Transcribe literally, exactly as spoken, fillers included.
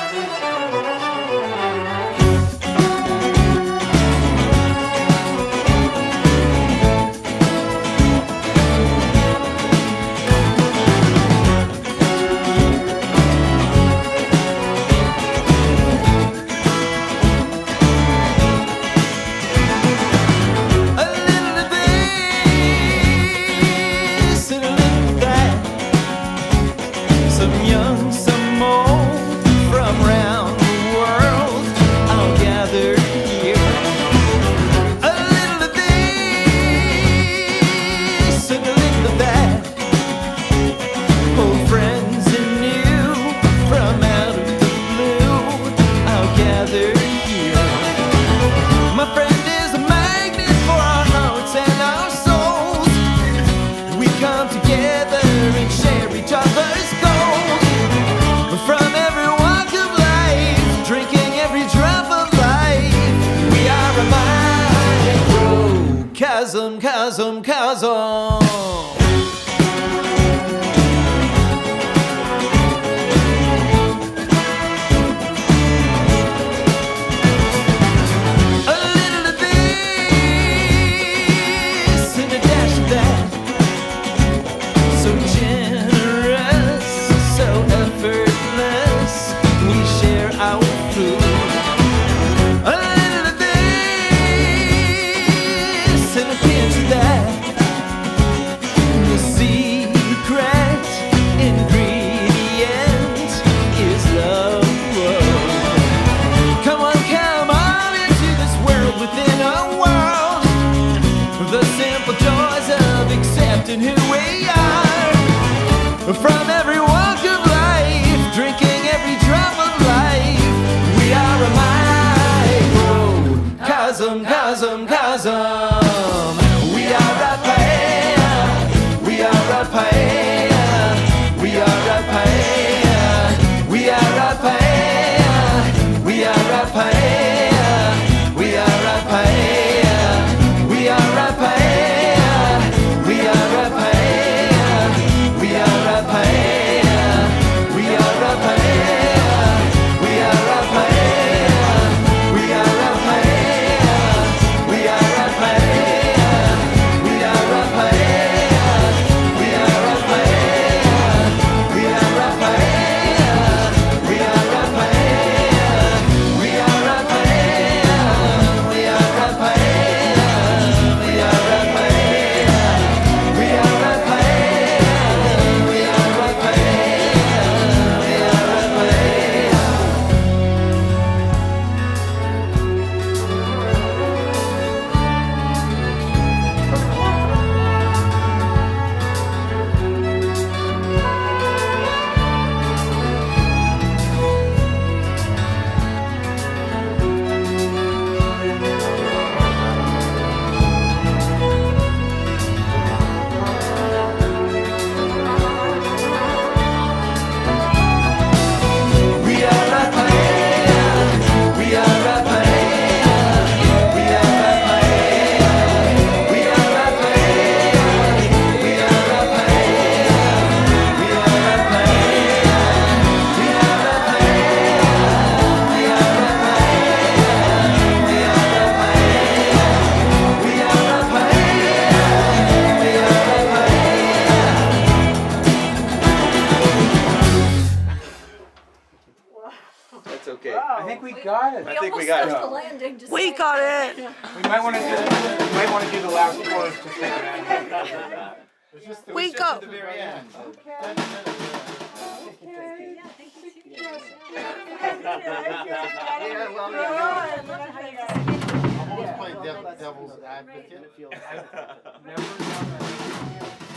Chasm, chasm, chasm. Who we are, from every walk of life, drinking every drop of life. We are a microcosm, cosm, cosm. We are a paean, we are a paean, we are a paean, we are a paean, we are a paean, we are a paean, we are a paean. That's okay. Wow. I think we got it. I think we got it. Landing, we got it. We might want to do. We might want to do the last chorus just like that. Just the, we go. At the very end. Okay. Okay. Yeah, thank you. Yes. Yeah, well, Almost played devil's advocate. Never done that.